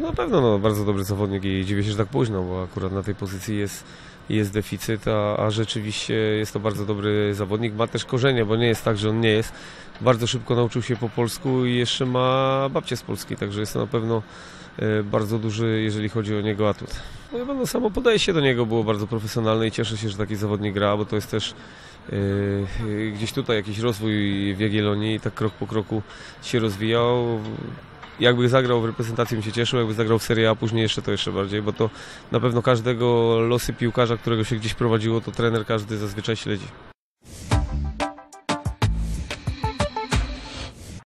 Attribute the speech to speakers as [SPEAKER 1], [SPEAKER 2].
[SPEAKER 1] No na pewno bardzo dobry zawodnik i dziwię się, że tak późno, bo akurat na tej pozycji jest deficyt, a rzeczywiście jest to bardzo dobry zawodnik. Ma też korzenie, bo nie jest tak, że on nie jest. Bardzo szybko nauczył się po polsku i jeszcze ma babcię z Polski, także jest to na pewno bardzo duży, jeżeli chodzi o niego, atut. No na pewno samo podejście do niego było bardzo profesjonalne i cieszę się, że taki zawodnik gra, bo to jest też gdzieś tutaj jakiś rozwój w Jagiellonii i tak krok po kroku się rozwijał. Jakby zagrał w reprezentacji, bym się cieszył, jakby zagrał w Serie A, później jeszcze to jeszcze bardziej, bo to na pewno każdego losy piłkarza, którego się gdzieś prowadziło, to trener każdy zazwyczaj śledzi.